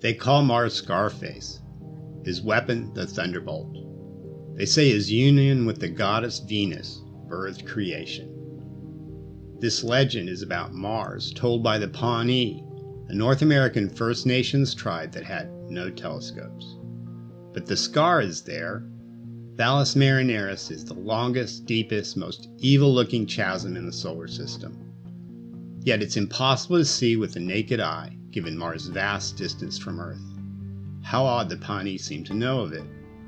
They call Mars Scarface, his weapon the Thunderbolt. They say his union with the goddess Venus birthed creation. This legend is about Mars told by the Pawnee, a North American First Nations tribe that had no telescopes. But the scar is there. Valles Marineris is the longest, deepest, most evil-looking chasm in the solar system. Yet it's impossible to see with the naked eye, given Mars' vast distance from Earth. How odd the Pawnee seem to know of it.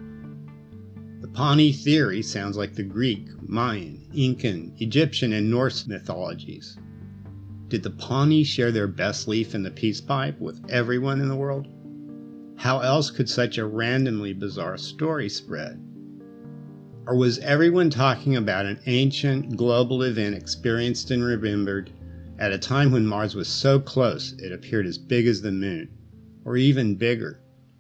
The Pawnee theory sounds like the Greek, Mayan, Incan, Egyptian, and Norse mythologies. Did the Pawnee share their best leaf in the peace pipe with everyone in the world? How else could such a randomly bizarre story spread? Or was everyone talking about an ancient global event experienced and remembered at a time when Mars was so close it appeared as big as the Moon, or even bigger?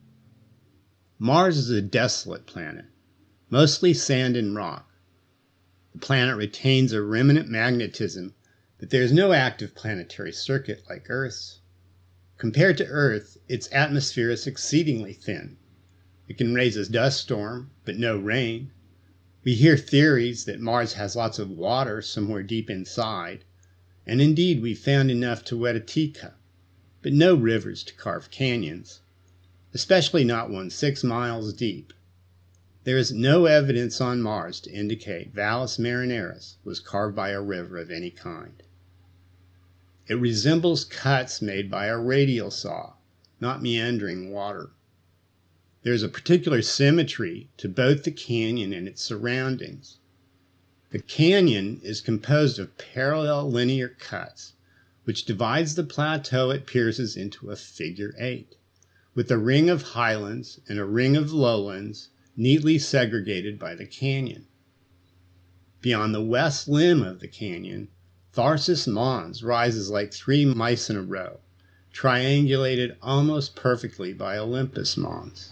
Mars is a desolate planet, mostly sand and rock. The planet retains a remnant magnetism, but there is no active planetary circuit like Earth's. Compared to Earth, its atmosphere is exceedingly thin. It can raise a dust storm, but no rain. We hear theories that Mars has lots of water somewhere deep inside, and indeed we found enough to wet a teacup, but no rivers to carve canyons, especially not one 6 miles deep. There is no evidence on Mars to indicate Valles Marineris was carved by a river of any kind. It resembles cuts made by a radial saw, not meandering water. There is a particular symmetry to both the canyon and its surroundings. The canyon is composed of parallel linear cuts, which divides the plateau it pierces into a figure 8, with a ring of highlands and a ring of lowlands neatly segregated by the canyon. Beyond the west limb of the canyon, Tharsis Mons rises like 3 mice in a row, triangulated almost perfectly by Olympus Mons.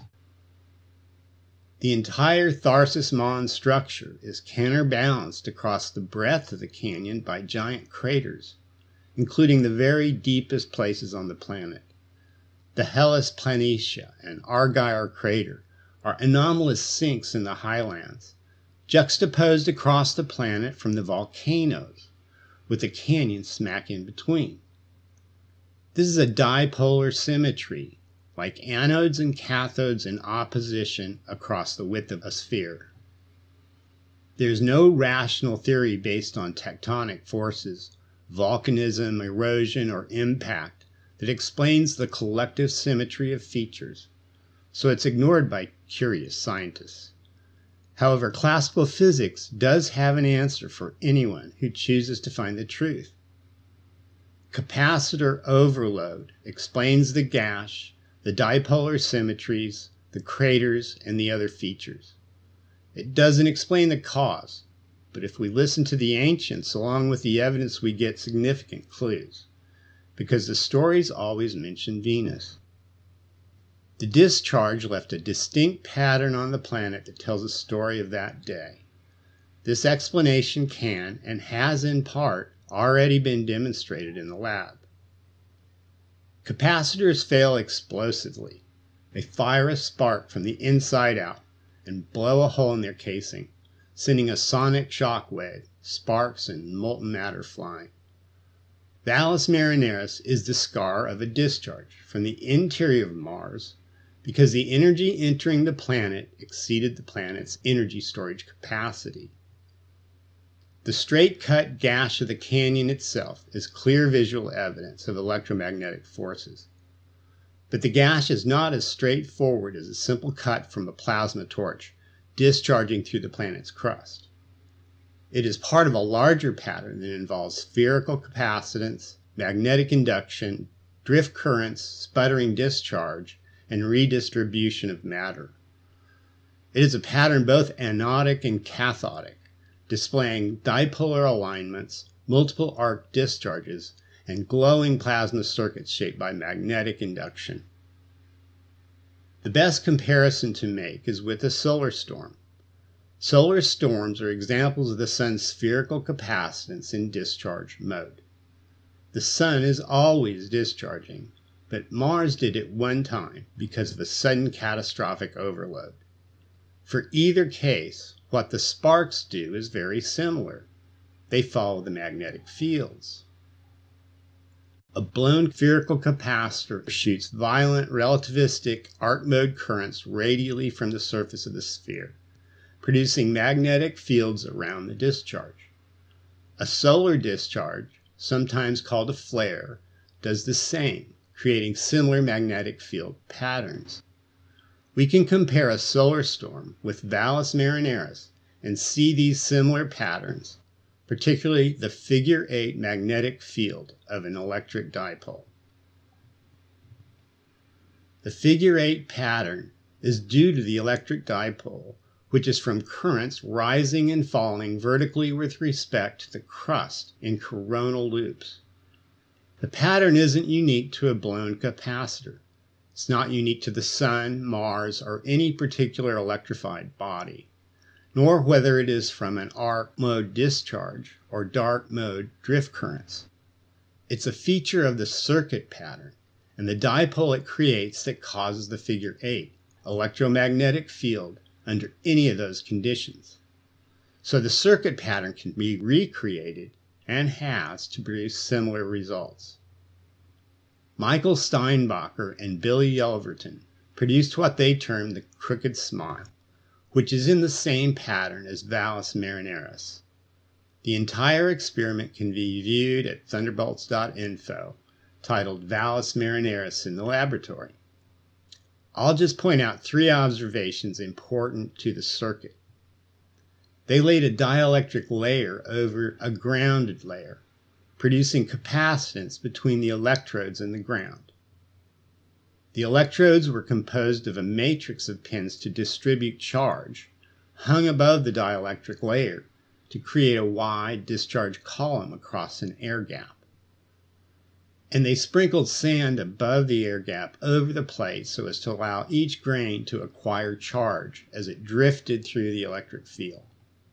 The entire Tharsis Mons structure is counterbalanced across the breadth of the canyon by giant craters, including the very deepest places on the planet. The Hellas Planitia and Argyre crater are anomalous sinks in the highlands, juxtaposed across the planet from the volcanoes, with the canyon smack in between. This is a dipolar symmetry, like anodes and cathodes in opposition across the width of a sphere. There is no rational theory based on tectonic forces, volcanism, erosion, or impact that explains the collective symmetry of features, so it's ignored by curious scientists. However, classical physics does have an answer for anyone who chooses to find the truth. Capacitor overload explains the gash, the dipolar symmetries, the craters, and the other features. It doesn't explain the cause, but if we listen to the ancients along with the evidence, we get significant clues, because the stories always mention Venus. The discharge left a distinct pattern on the planet that tells a story of that day. This explanation can, and has in part, already been demonstrated in the lab. Capacitors fail explosively. They fire a spark from the inside out and blow a hole in their casing, sending a sonic shock wave, sparks and molten matter flying. Valles Marineris is the scar of a discharge from the interior of Mars because the energy entering the planet exceeded the planet's energy storage capacity. The straight-cut gash of the canyon itself is clear visual evidence of electromagnetic forces. But the gash is not as straightforward as a simple cut from a plasma torch discharging through the planet's crust. It is part of a larger pattern that involves spherical capacitance, magnetic induction, drift currents, sputtering discharge, and redistribution of matter. It is a pattern both anodic and cathodic, displaying dipolar alignments, multiple arc discharges, and glowing plasma circuits shaped by magnetic induction. The best comparison to make is with a solar storm. Solar storms are examples of the sun's spherical capacitance in discharge mode. The sun is always discharging, but Mars did it one time because of a sudden catastrophic overload. For either case, what the sparks do is very similar. They follow the magnetic fields. A blown spherical capacitor shoots violent relativistic arc mode currents radially from the surface of the sphere, producing magnetic fields around the discharge. A solar discharge, sometimes called a flare, does the same, creating similar magnetic field patterns. We can compare a solar storm with Valles Marineris and see these similar patterns, particularly the figure 8 magnetic field of an electric dipole. The figure 8 pattern is due to the electric dipole, which is from currents rising and falling vertically with respect to the crust in coronal loops. The pattern isn't unique to a blown capacitor. It's not unique to the Sun, Mars, or any particular electrified body, nor whether it is from an arc mode discharge or dark mode drift currents. It's a feature of the circuit pattern and the dipole it creates that causes the figure 8 electromagnetic field under any of those conditions. So the circuit pattern can be recreated and has to produce similar results. Michael Steinbacher and Billy Yelverton produced what they termed the crooked smile, which is in the same pattern as Valles Marineris. The entire experiment can be viewed at thunderbolts.info, titled Valles Marineris in the Laboratory. I'll just point out 3 observations important to the circuit. They laid a dielectric layer over a grounded layer, producing capacitance between the electrodes and the ground. The electrodes were composed of a matrix of pins to distribute charge, hung above the dielectric layer to create a wide discharge column across an air gap. And they sprinkled sand above the air gap over the plate so as to allow each grain to acquire charge as it drifted through the electric field.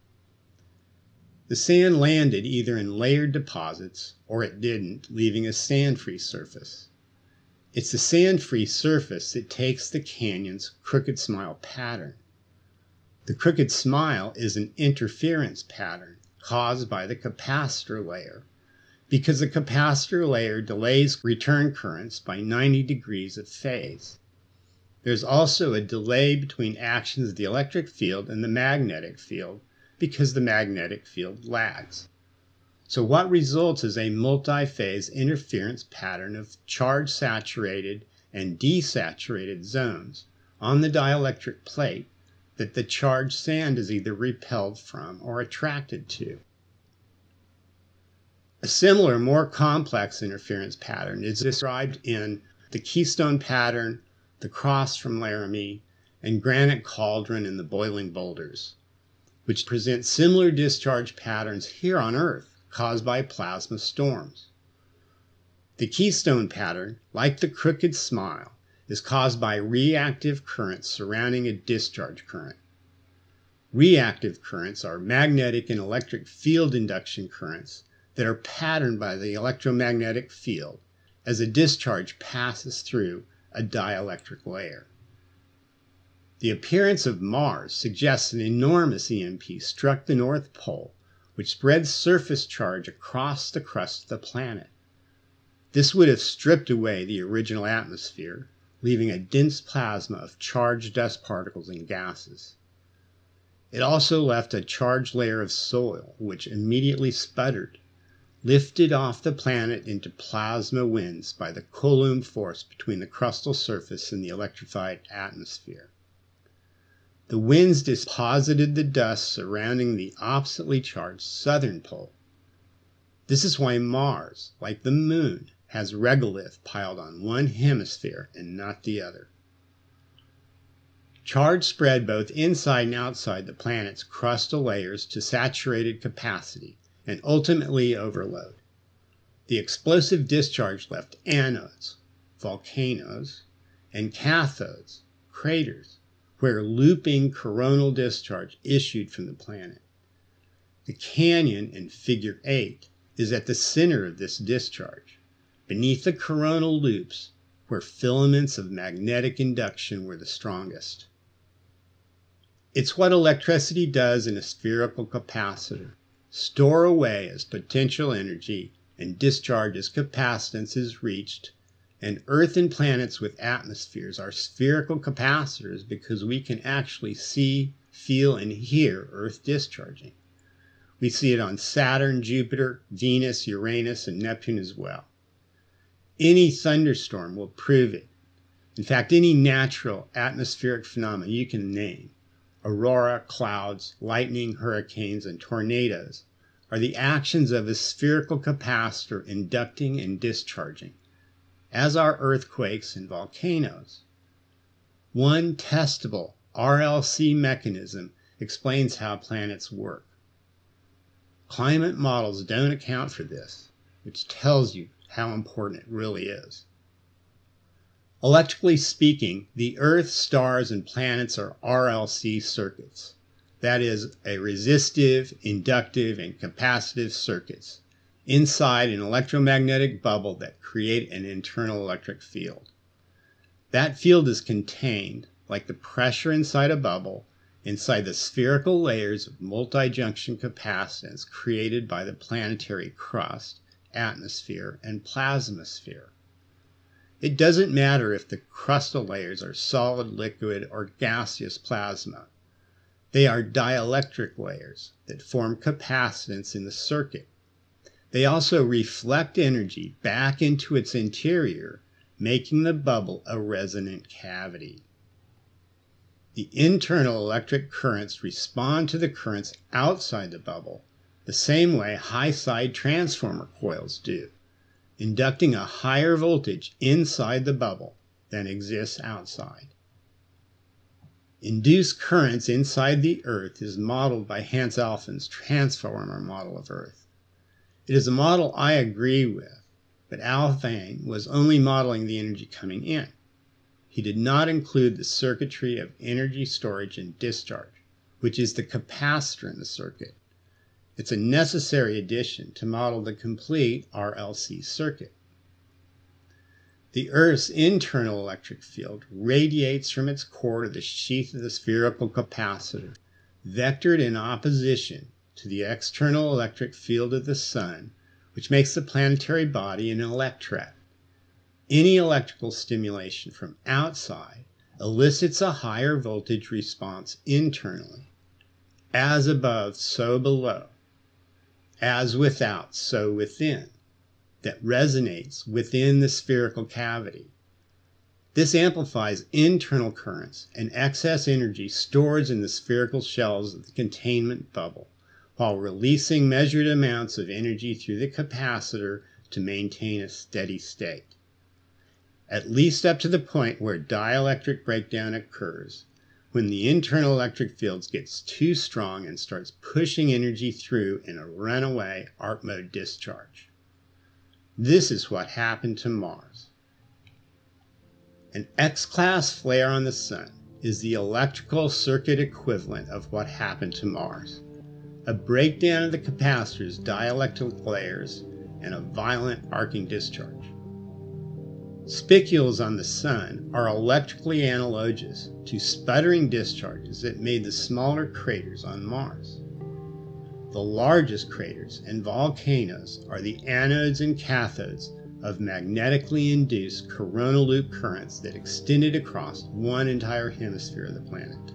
The sand landed either in layered deposits or it didn't, leaving a sand-free surface. It's the sand-free surface that takes the canyon's crooked smile pattern. The crooked smile is an interference pattern caused by the capacitor layer, because the capacitor layer delays return currents by 90 degrees of phase. There's also a delay between actions of the electric field and the magnetic field because the magnetic field lags. So what results is a multi-phase interference pattern of charge-saturated and desaturated zones on the dielectric plate that the charged sand is either repelled from or attracted to. A similar, more complex interference pattern is described in the Keystone pattern, the Cross from Laramie, and Granite Cauldron in the Boiling Boulders, which present similar discharge patterns here on Earth caused by plasma storms. The Keystone pattern, like the crooked smile, is caused by reactive currents surrounding a discharge current. Reactive currents are magnetic and electric field induction currents that are patterned by the electromagnetic field as a discharge passes through a dielectric layer. The appearance of Mars suggests an enormous EMP struck the North Pole, which spread surface charge across the crust of the planet. This would have stripped away the original atmosphere, leaving a dense plasma of charged dust particles and gases. It also left a charged layer of soil, which immediately sputtered, lifted off the planet into plasma winds by the coulomb force between the crustal surface and the electrified atmosphere. The winds deposited the dust surrounding the oppositely charged southern pole. This is why Mars, like the Moon, has regolith piled on one hemisphere and not the other. Charge spread both inside and outside the planet's crustal layers to saturated capacity and ultimately overload. The explosive discharge left anodes, volcanoes, and cathodes, craters, where looping coronal discharge issued from the planet. The canyon in Figure 8 is at the center of this discharge. Beneath the coronal loops, where filaments of magnetic induction were the strongest. It's what electricity does in a spherical capacitor: store away as potential energy and discharge as capacitance is reached. And Earth and planets with atmospheres are spherical capacitors because we can actually see, feel, and hear Earth discharging. We see it on Saturn, Jupiter, Venus, Uranus, and Neptune as well. Any thunderstorm will prove it. In fact, any natural atmospheric phenomena you can name, aurora, clouds, lightning, hurricanes, and tornadoes, are the actions of a spherical capacitor inducting and discharging, as are earthquakes and volcanoes. One testable RLC mechanism explains how planets work. Climate models don't account for this, which tells you how important it really is. Electrically speaking, the Earth, stars, and planets are RLC circuits. That is, a resistive, inductive, and capacitive circuits inside an electromagnetic bubble that create an internal electric field. That field is contained, like the pressure inside a bubble, inside the spherical layers of multi-junction capacitance created by the planetary crust, atmosphere, and plasmasphere. It doesn't matter if the crustal layers are solid, liquid, or gaseous plasma. They are dielectric layers that form capacitance in the circuit. They also reflect energy back into its interior, making the bubble a resonant cavity. The internal electric currents respond to the currents outside the bubble the same way high-side transformer coils do, inducting a higher voltage inside the bubble than exists outside. Induced currents inside the Earth is modeled by Hans Alfvén's transformer model of Earth. It is a model I agree with, but Alfvén was only modeling the energy coming in. He did not include the circuitry of energy storage and discharge, which is the capacitor in the circuit. It's a necessary addition to model the complete RLC circuit. The Earth's internal electric field radiates from its core to the sheath of the spherical capacitor, vectored in opposition to the external electric field of the Sun, which makes the planetary body an electret. Any electrical stimulation from outside elicits a higher voltage response internally. As above, so below. As without, so within. That resonates within the spherical cavity. This amplifies internal currents and excess energy stored in the spherical shells of the containment bubble, while releasing measured amounts of energy through the capacitor to maintain a steady state. At least up to the point where dielectric breakdown occurs, when the internal electric field gets too strong and starts pushing energy through in a runaway arc mode discharge. This is what happened to Mars. An X-class flare on the Sun is the electrical circuit equivalent of what happened to Mars. A breakdown of the capacitor's dielectric layers and a violent arcing discharge. Spicules on the Sun are electrically analogous to sputtering discharges that made the smaller craters on Mars. The largest craters and volcanoes are the anodes and cathodes of magnetically induced coronal loop currents that extended across one entire hemisphere of the planet.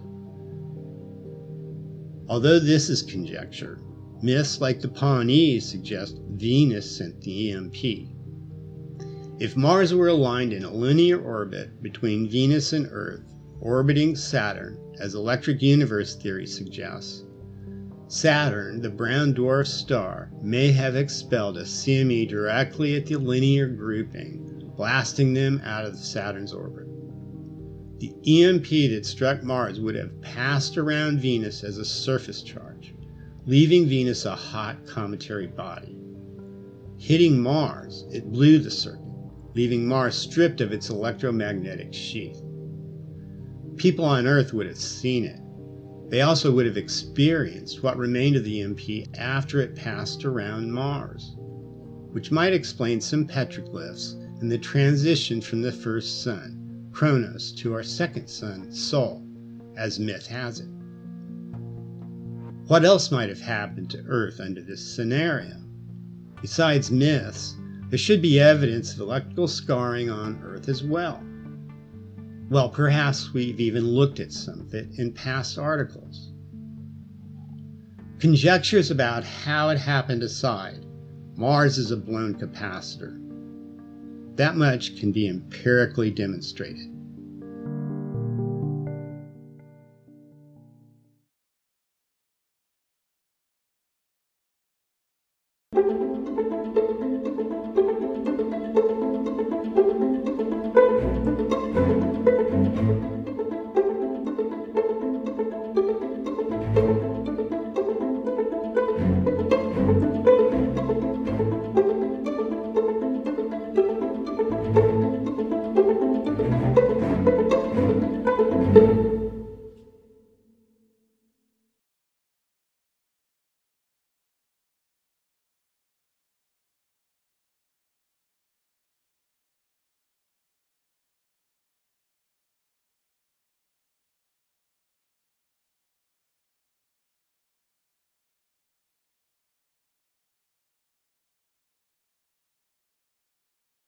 Although this is conjecture, myths like the Pawnees suggest Venus sent the EMP. If Mars were aligned in a linear orbit between Venus and Earth, orbiting Saturn, as electric universe theory suggests, Saturn, the brown dwarf star, may have expelled a CME directly at the linear grouping, blasting them out of Saturn's orbit. The EMP that struck Mars would have passed around Venus as a surface charge, leaving Venus a hot cometary body. Hitting Mars, it blew the circuit, leaving Mars stripped of its electromagnetic sheath. People on Earth would have seen it. They also would have experienced what remained of the EMP after it passed around Mars, which might explain some petroglyphs and the transition from the first sun, Kronos, to our second sun, Sol, as myth has it. What else might have happened to Earth under this scenario? Besides myths, there should be evidence of electrical scarring on Earth as well. Well, perhaps we've even looked at some of it in past articles. Conjectures about how it happened aside, Mars is a blown capacitor. That much can be empirically demonstrated.